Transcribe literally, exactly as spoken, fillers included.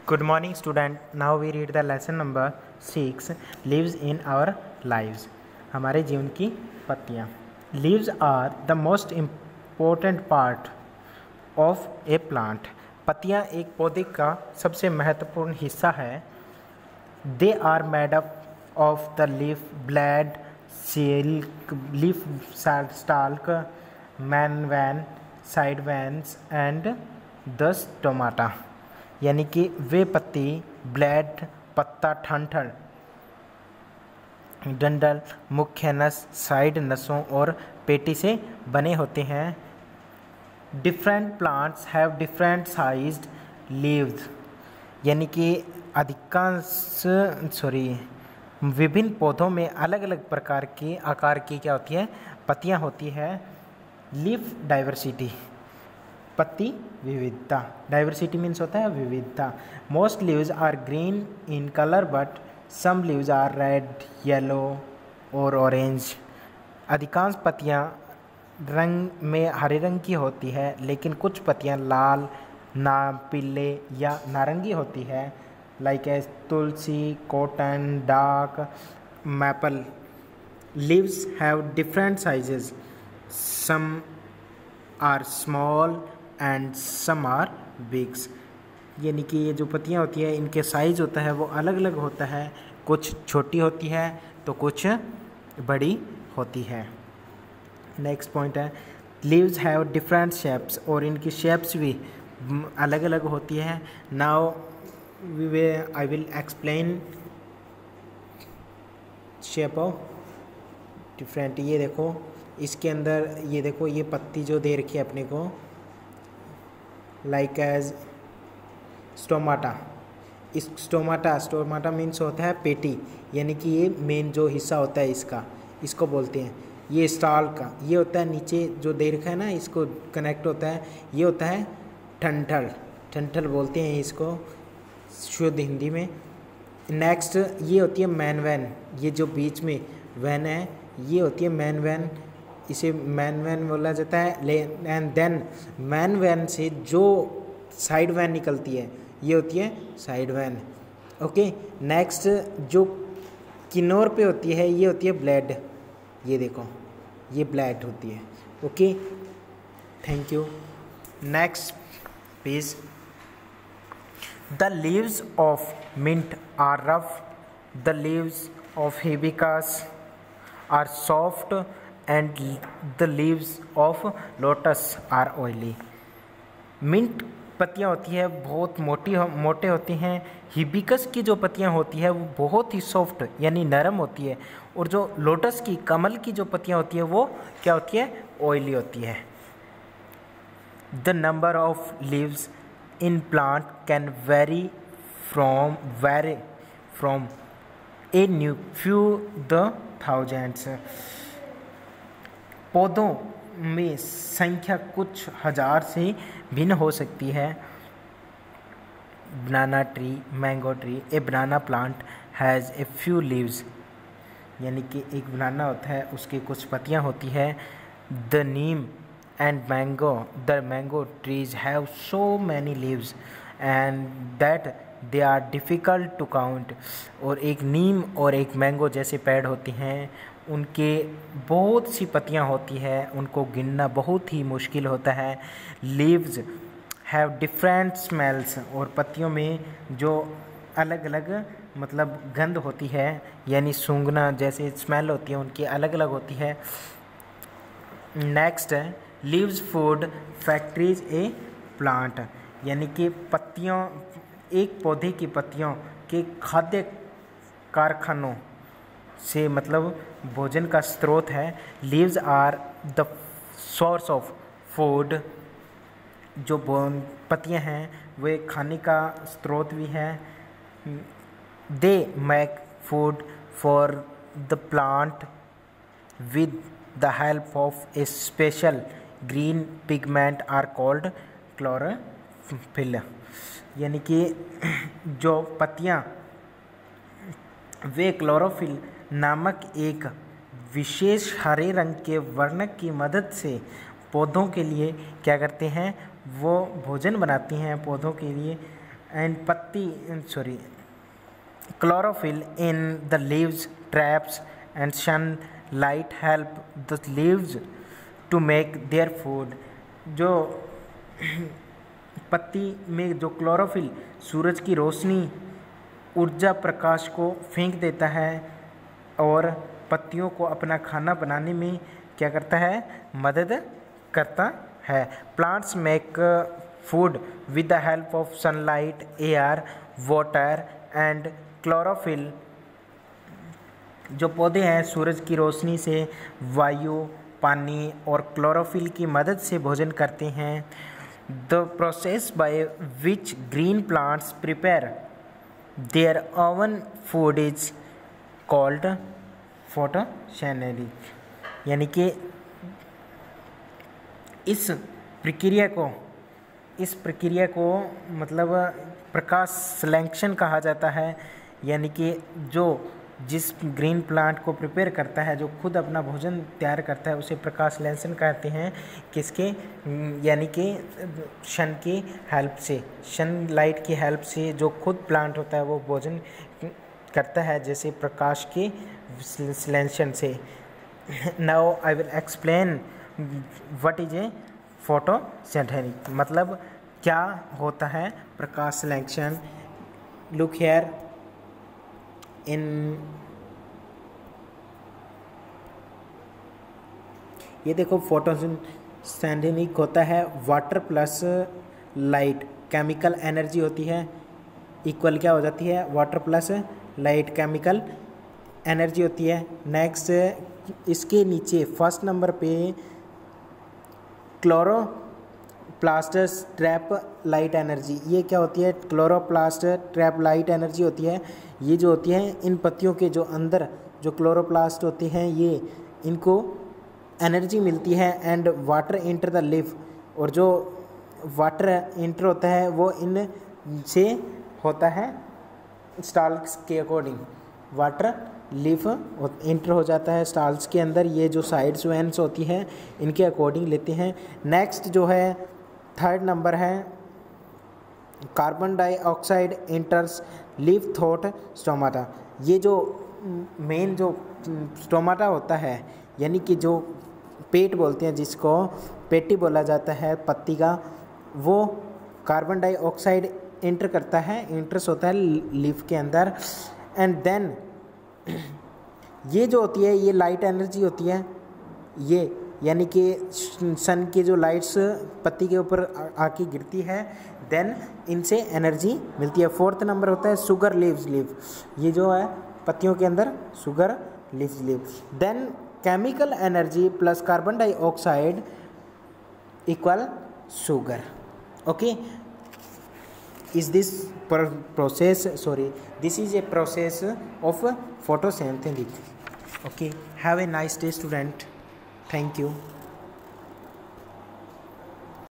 Good morning, student. Now we read the lesson number six. Leaves in our lives. हमारे जीवन की पत्तियाँ. Leaves are the most important part of a plant. पत्तियाँ एक पौधे का सबसे महत्वपूर्ण हिस्सा है. They are made up of the leaf, blade, silk, leaf stalk, main vein, side veins and the stomata. यानी कि वे पत्ती, ब्लेड, पत्ता, ठंठल, डंडल, मुख्य नस, साइड नसों और पेटी से बने होते हैं. Different plants have different sized leaves. यानी कि अधिकांश सॉरी विभिन्न पौधों में अलग अलग प्रकार की आकार की क्या होती है, पत्तियां होती है. लीफ डाइवर्सिटी, पत्ती विविधता. डाइवर्सिटी मीन्स होता है विविधता. Most leaves are green in colour but some leaves are red, yellow और ऑरेंज. अधिकांश पत्तियां रंग में हरे रंग की होती है, लेकिन कुछ पत्तियां लाल, ना पीले या नारंगी होती है. Like as tulsi, cotton, dark, maple. Leaves have different sizes. Some are small and some are bigs. यानी कि ये जो पत्तियाँ होती है इनके साइज़ होता है वो अलग अलग होता है. कुछ छोटी होती है तो कुछ बड़ी होती है. नेक्स्ट पॉइंट है लीव्स हैव डिफरेंट शेप्स. और इनकी शेप्स भी अलग अलग होती है. Now we we I will explain shape of different. ये देखो इसके अंदर, ये देखो ये पत्ती जो दे रखी है अपने को, लाइक एज स्टोमाटा. इस स्टोमाटा स्टोमाटा मीन्स होता है पेटी. यानी कि ये मेन जो हिस्सा होता है इसका, इसको बोलते हैं. ये स्टाल का ये होता है नीचे जो दे रखा है ना, इसको कनेक्ट होता है. ये होता है ठंठल. ठंठल बोलते हैं इसको शुद्ध हिंदी में. नेक्स्ट ये होती है मैन वैन. ये जो बीच में वैन है ये होती है मैन वैन. इसे मैन वैन बोला जाता है. ले एंड देन मैन वैन से जो साइड वैन निकलती है ये होती है साइड वैन. ओके. नेक्स्ट जो किनोर पे होती है ये होती है ब्लेड. ये देखो ये ब्लेड होती है. Okay, thank you. Next please. The leaves of mint are rough. The leaves of hibiscus are soft and the leaves of lotus are oily. Mint पत्तियाँ होती है बहुत मोटी मोटे होती हैं. हिबिस्कस की जो पत्तियाँ होती है वो बहुत ही सॉफ्ट यानी नरम होती है. और जो लोटस की, कमल की जो पत्तियाँ होती है वो क्या होती है, ऑयली होती है. The number of leaves in plant can vary from vary from a new few the thousands. पौधों में संख्या कुछ हजार से भिन्न हो सकती है. Banana tree, mango tree. A banana plant has a few leaves. यानी कि एक बनाना होता है उसकी कुछ पत्तियां होती है. The neem and mango the mango trees have so many leaves and that they are difficult to count. और एक नीम और एक मैंगो जैसे पेड़ होते हैं, उनके बहुत सी पत्तियां होती है, उनको गिनना बहुत ही मुश्किल होता है. Leaves have different smells. और पत्तियों में जो अलग अलग मतलब गंध होती है, यानी सूंघना जैसे स्मेल होती है उनकी अलग अलग होती है. नेक्स्ट है leaves food factories a plant. यानी कि पत्तियों, एक पौधे की पत्तियों के खाद्य कारखानों से मतलब भोजन का स्रोत है. Leaves are the source of food. जो पत्तियां हैं वे खाने का स्रोत भी हैं. They make food for the plant with the help of a special green pigment are called chlorophyll. यानी कि जो पत्तियां वे क्लोरोफिल नामक एक विशेष हरे रंग के वर्णक की मदद से पौधों के लिए क्या करते हैं, वो भोजन बनाती हैं पौधों के लिए. एंड पत्ती sorry chlorophyll in the leaves traps and sunlight help the leaves to make their food। जो पत्ती में जो क्लोरोफिल सूरज की रोशनी ऊर्जा प्रकाश को फेंक देता है और पत्तियों को अपना खाना बनाने में क्या करता है, मदद करता है। Plants make food with the help of sunlight, air, water and chlorophyll. जो पौधे हैं सूरज की रोशनी से वायु, पानी और क्लोरोफिल की मदद से भोजन करते हैं। The process by which green plants prepare their own food is called photosynthesis. यानी कि इस प्रक्रिया को इस प्रक्रिया को मतलब प्रकाश संश्लेषण कहा जाता है। यानी कि जो जिस ग्रीन प्लांट को प्रिपेयर करता है, जो खुद अपना भोजन तैयार करता है, उसे प्रकाश संश्लेषण कहते हैं। किसके, यानी कि सन की हेल्प से, सनलाइट की हेल्प से जो खुद प्लांट होता है वो भोजन करता है, जैसे प्रकाश के संश्लेषण से। Now I will explain what is a photosynthesis, मतलब क्या होता है प्रकाश संश्लेषण। लुक हियर इन ये देखो, फोटोसिंथेसिस होता है water plus light, chemical energy होती है इक्वल क्या हो जाती है, water plus light chemical energy होती है। नेक्स्ट इसके नीचे फर्स्ट नंबर पे क्लोरोप्लास्ट ट्रैप लाइट एनर्जी, ये क्या होती है, क्लोरोप्लास्ट ट्रैप लाइट एनर्जी होती है। ये जो होती है इन पत्तियों के जो अंदर जो क्लोरोप्लास्ट होते हैं, ये इनको एनर्जी मिलती है। And water enter the leaf, और जो वाटर इंटर होता है वो इन से होता है स्टाल्स के अकॉर्डिंग, वाटर लीफ इंटर हो जाता है स्टाल्स के अंदर। ये जो साइड्स वेंस होती हैं इनके अकॉर्डिंग लेते हैं। नेक्स्ट जो है थर्ड नंबर है carbon dioxide enters leaf through stomata. ये जो मेन जो स्टोमाटा होता है, यानी कि जो पेट बोलते हैं, जिसको पेटी बोला जाता है पत्ती का, वो कार्बन डाइऑक्साइड इंटर करता है, इंटर्स होता है लीफ के अंदर। एंड देन ये जो होती है ये लाइट एनर्जी होती है, ये यानी कि सन की जो लाइट्स पत्ती के ऊपर आके गिरती है, देन इनसे एनर्जी मिलती है। फोर्थ नंबर होता है शुगर लीव्स लीफ, ये जो है पत्तियों के अंदर sugar leaves leaf. Then chemical energy plus carbon dioxide equal sugar. Okay, is this process sorry this is a process of photosynthesis। okay, have a nice day student, thank you।